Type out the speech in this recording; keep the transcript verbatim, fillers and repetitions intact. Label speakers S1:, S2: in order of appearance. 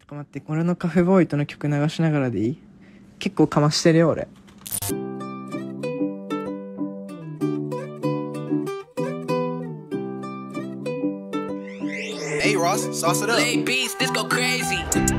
S1: と待って、俺のカフェボーイとの曲流しながらでいい？結構かましてるよ俺。
S2: Hey Ross, sauce it up.
S3: Late beats, this go crazy.